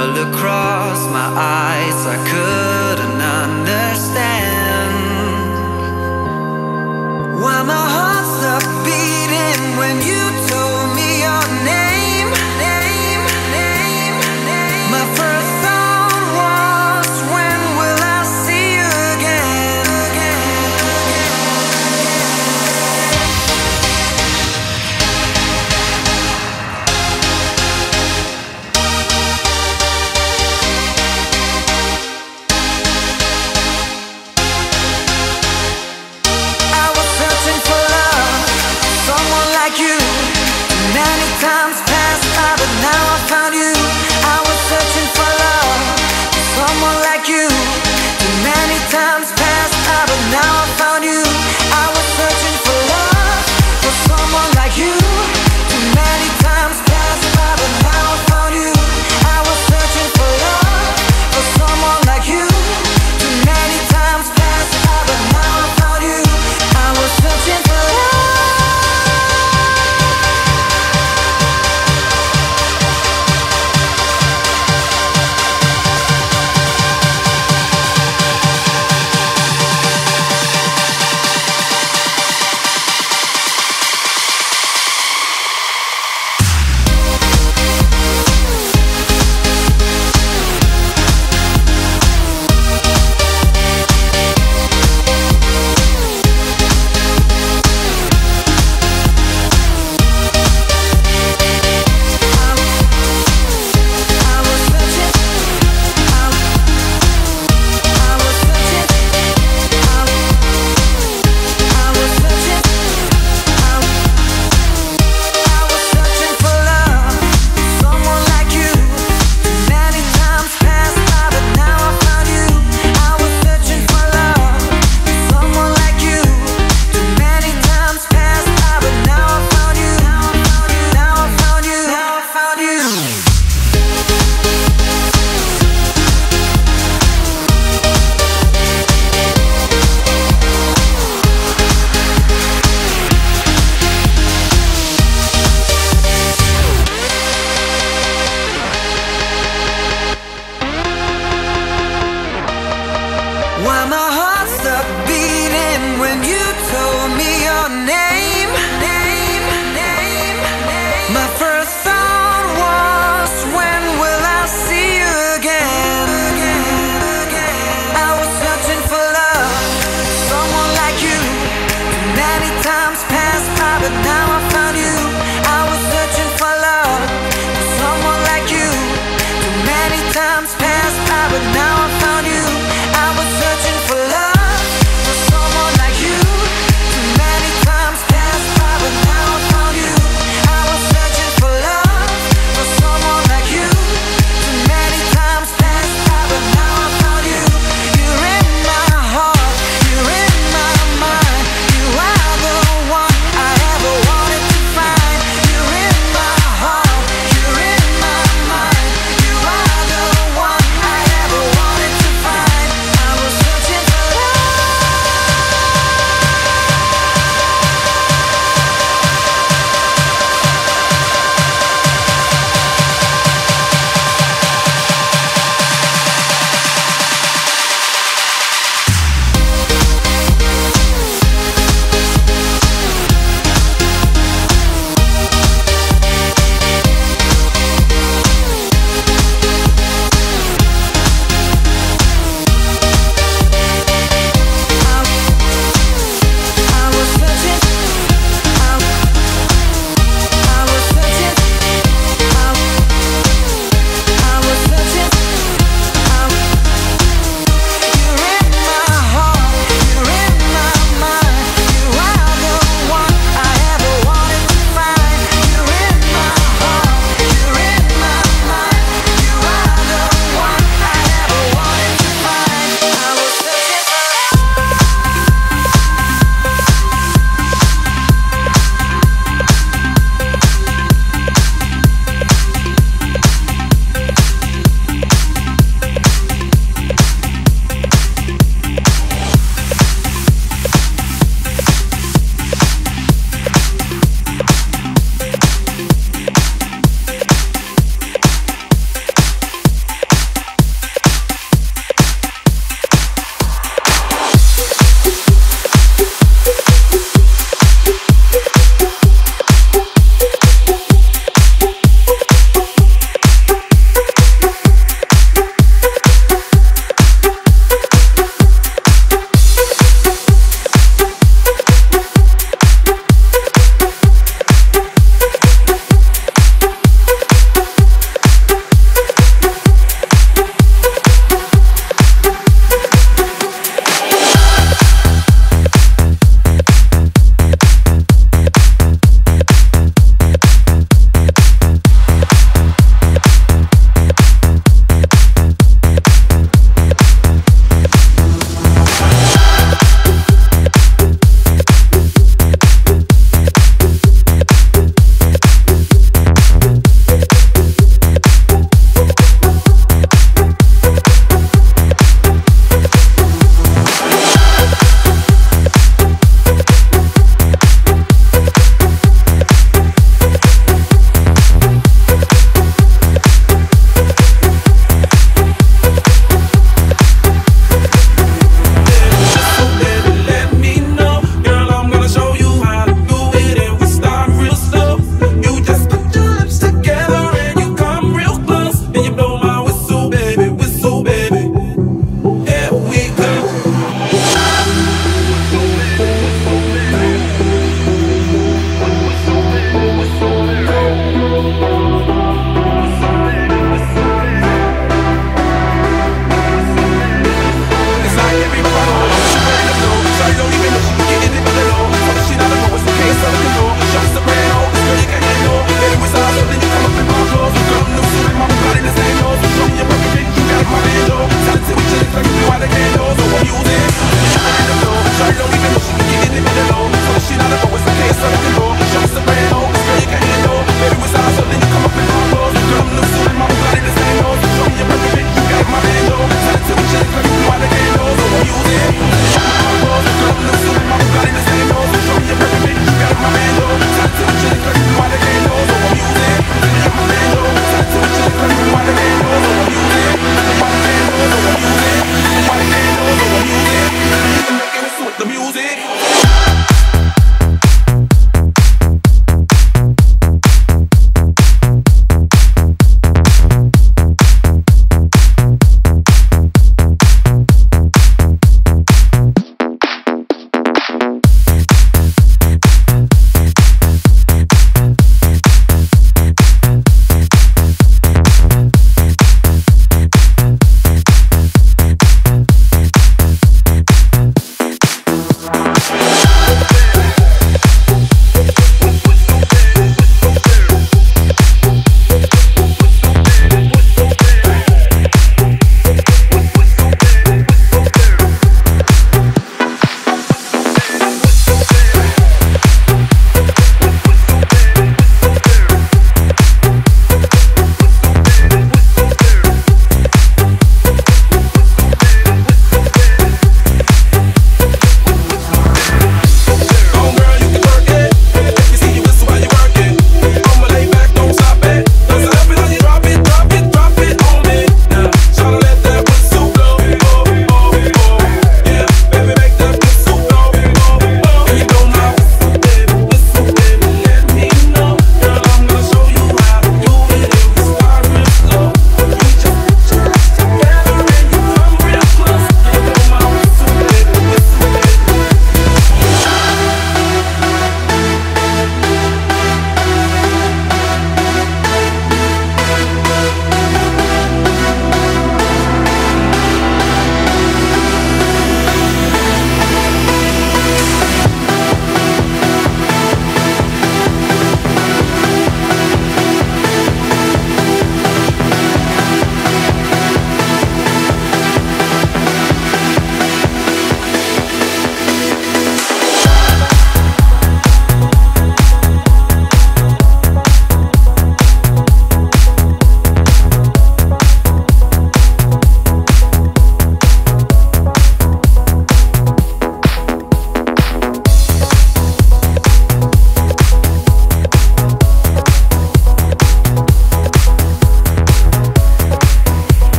held across my eyes, I couldn't understand why my heart stopped beating when you told me your name. My first thought was, when will I see you again? I was searching for love, someone like you.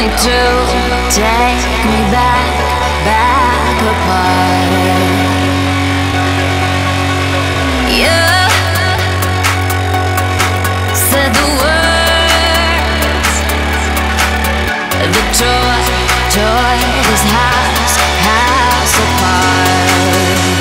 me to take me back apart. Yeah, said the words that tore this house apart.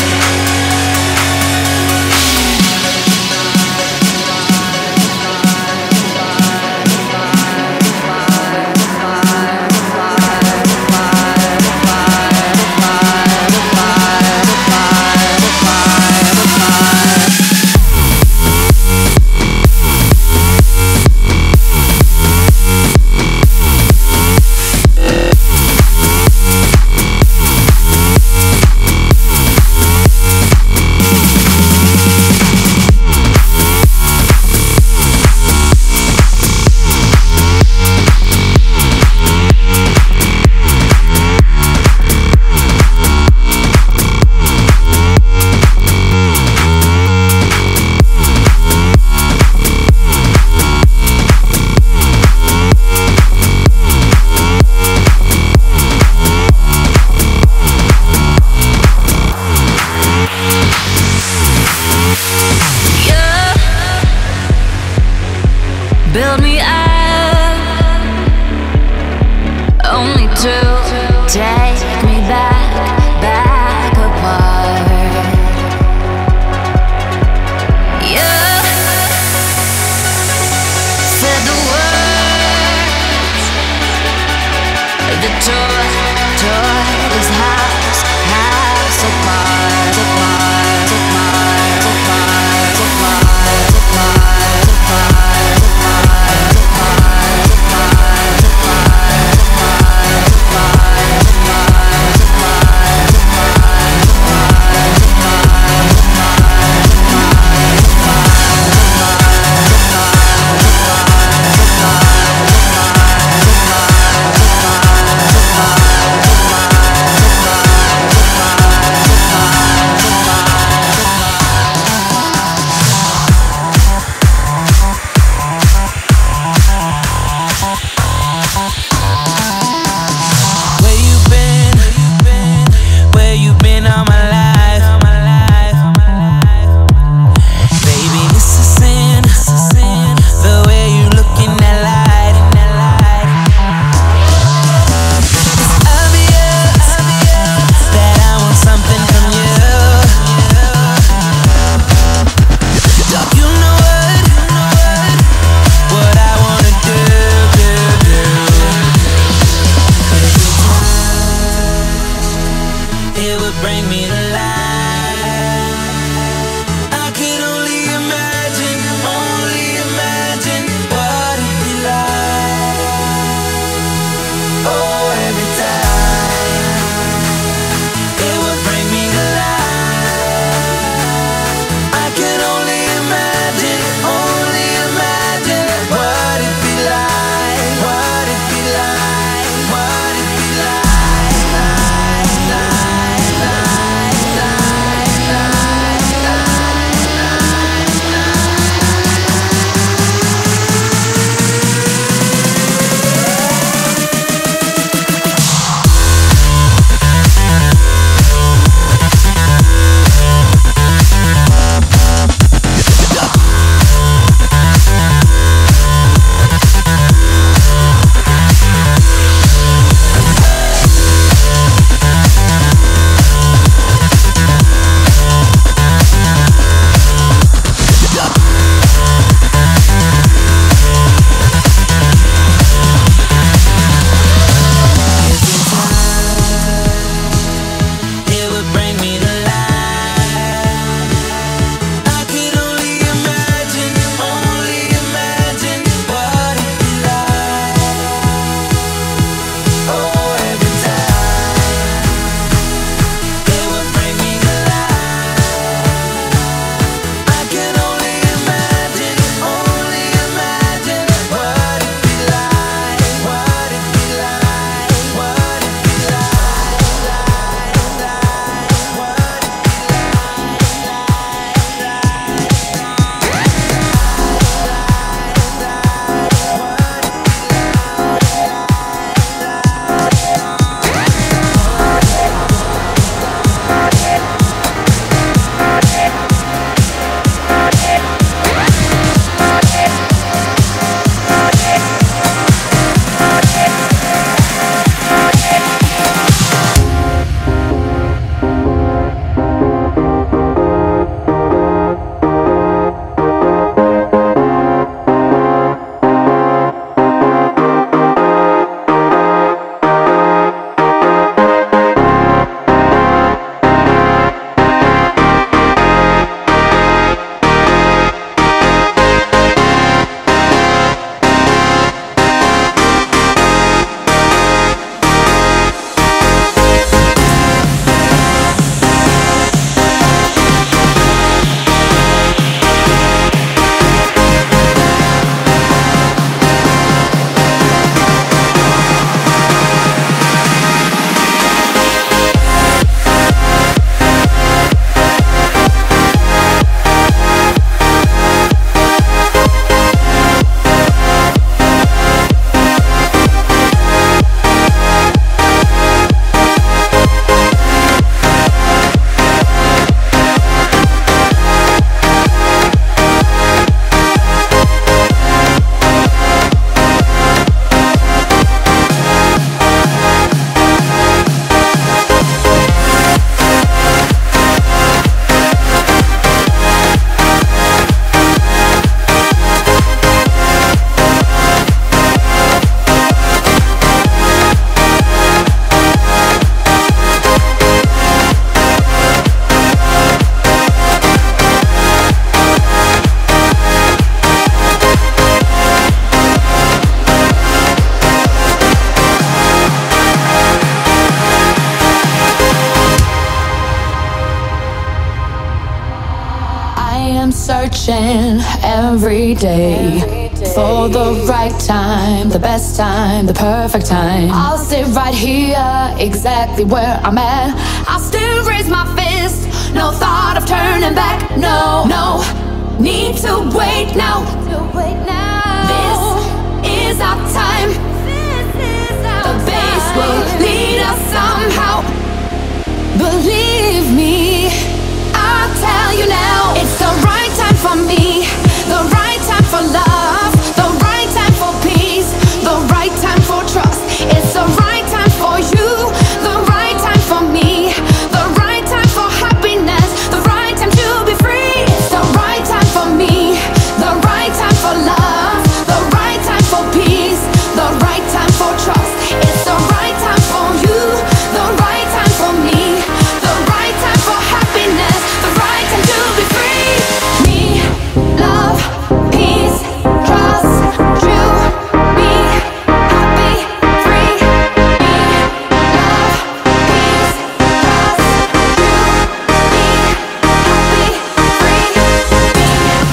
searching every day for the right time, the best time, the perfect time. I'll sit right here, exactly where I'm at. I'll still raise my fist, no thought of turning back. No, no, need to wait now. This is our time. The bass will lead us somehow. Believe me, I'll tell you now. It's the right time for me, the right time for love, the right time for peace, the right time for trust. It's the right time for you, the right time for me, the right time for happiness, the right time to be free. It's the right time for me, the right time for love, the right time for peace, the right time for trust. It's the right time for you, the right time for me, the right time for happiness, the right time to be free. Me, love, peace, trust, you, me, happy, free. Me, love, peace, trust, you, me, happy, free. Me,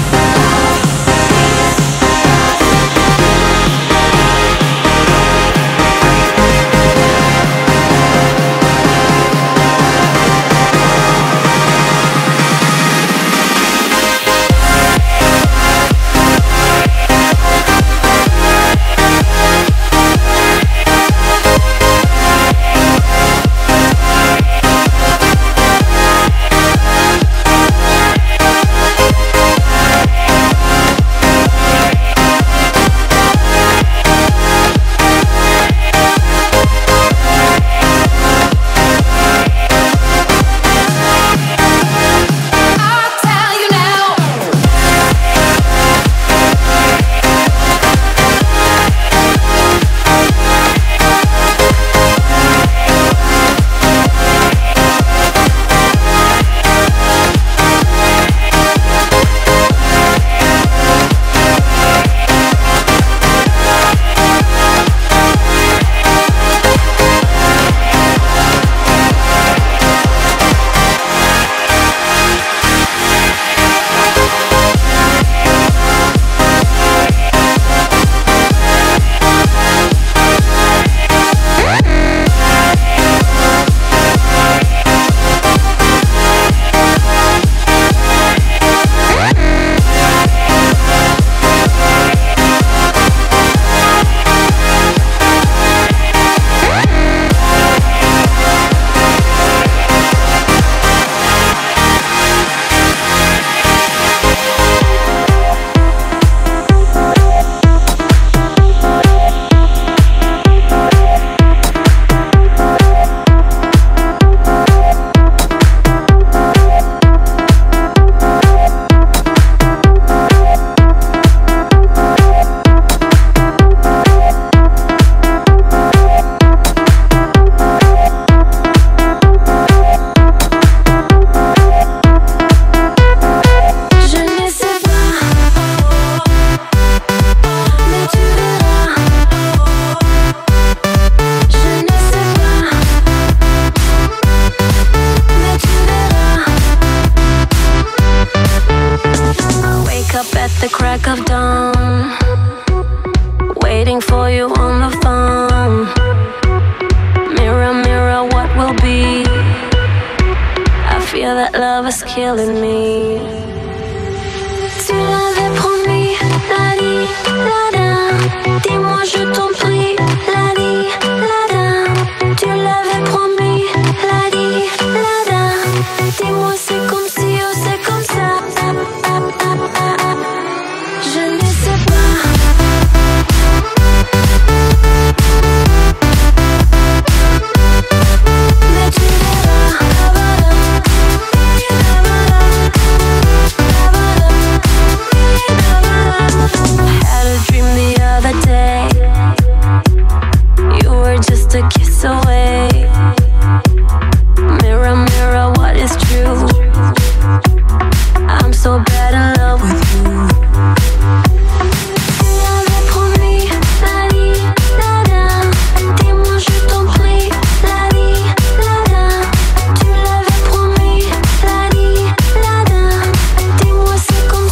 I'll tell you now. Je ne sais pas, mais tu verras. Je ne sais pas, mais tu verras. Wake up at the crack of dawn, waiting for you on the phone. Mirror, mirror, what will be? I feel that love is killing me. Tu l'avais promis, la-di, la-da. Dis-moi, je t'en prie, la-di, la-da. Tu l'avais promis, la-di, la-da. Dis-moi, c'est comme si ou c'est comme ça. Je ne sais pas. Mais tu verras. Had a dream the other day. You were just a kiss away. Mirror, mirror, what is true? I'm so bad in love with you. Tu l'avais promis, la-di, la-da. Dis-moi, je t'en prie, la-di, la-da. Tu l'avais promis, la-di, la-da. Dis-moi, c'est comme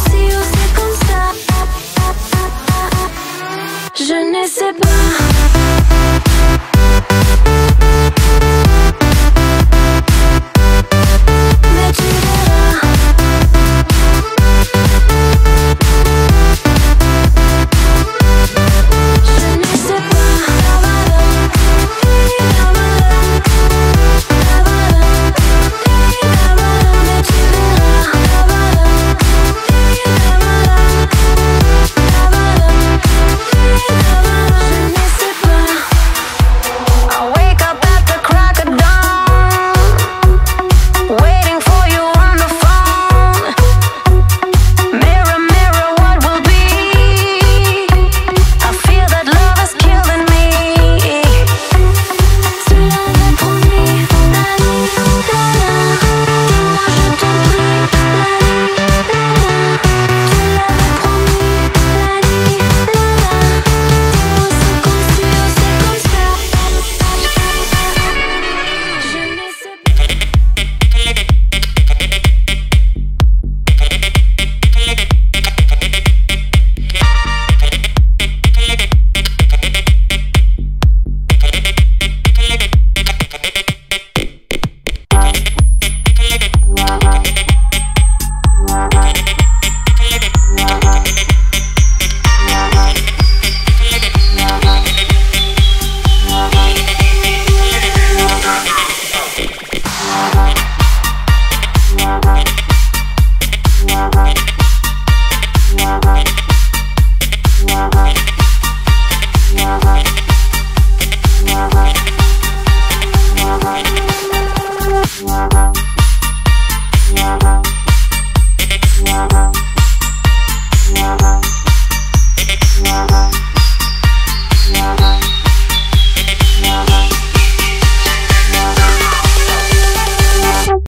Thank